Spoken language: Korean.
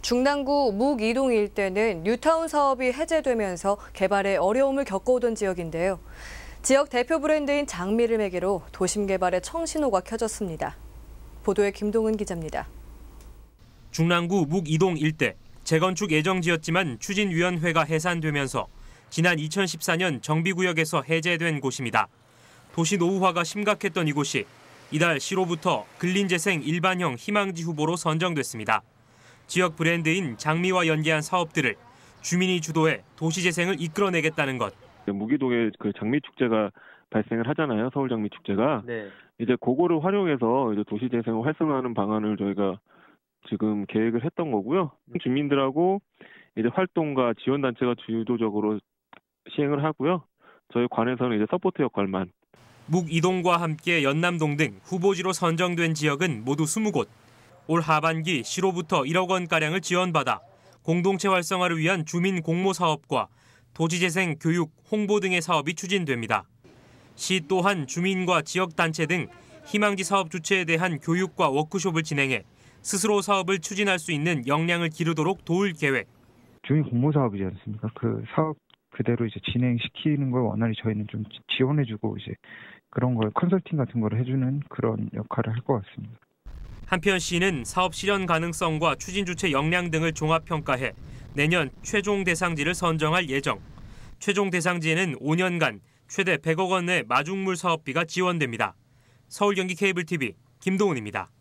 중랑구 묵이동 일대는 뉴타운 사업이 해제되면서 개발에 어려움을 겪어오던 지역인데요. 지역 대표 브랜드인 장미를 매개로 도심 개발의 청신호가 켜졌습니다. 보도에 김동은 기자입니다. 중랑구 묵이동 일대, 재건축 예정지였지만 추진위원회가 해산되면서 지난 2014년 정비구역에서 해제된 곳입니다. 도시 노후화가 심각했던 이곳이 이달 시로부터 근린재생 일반형 희망지 후보로 선정됐습니다. 지역 브랜드인 장미와 연계한 사업들을 주민이 주도해 도시재생을 이끌어내겠다는 것. 무기동에 그 장미축제가 발생을 하잖아요. 서울장미축제가. 네. 이제 그거를 활용해서 이제 도시재생을 활성화하는 방안을 저희가 지금 계획을 했던 거고요. 주민들하고 이제 활동가 지원단체가 주도적으로 시행을 하고요. 저희 관에서는 이제 서포트 역할만. 묵이동과 함께 연남동 등 후보지로 선정된 지역은 모두 20곳. 올 하반기 시로부터 1억 원가량을 지원받아 공동체 활성화를 위한 주민 공모 사업과 도시재생, 교육, 홍보 등의 사업이 추진됩니다. 시 또한 주민과 지역단체 등 희망지 사업 주체에 대한 교육과 워크숍을 진행해 스스로 사업을 추진할 수 있는 역량을 기르도록 도울 계획. 주민 공모 사업이지 않습니까? 그 사업 그대로 이제 진행시키는 걸 원활히 저희는 좀 지원해주고 이제 그런 걸 컨설팅 같은 걸 해주는 그런 역할을 할 것 같습니다. 한편 시는 사업 실현 가능성과 추진 주체 역량 등을 종합 평가해 내년 최종 대상지를 선정할 예정. 최종 대상지에는 5년간 최대 100억 원의 마중물 사업비가 지원됩니다. 서울 경기 케이블 TV 김동훈입니다.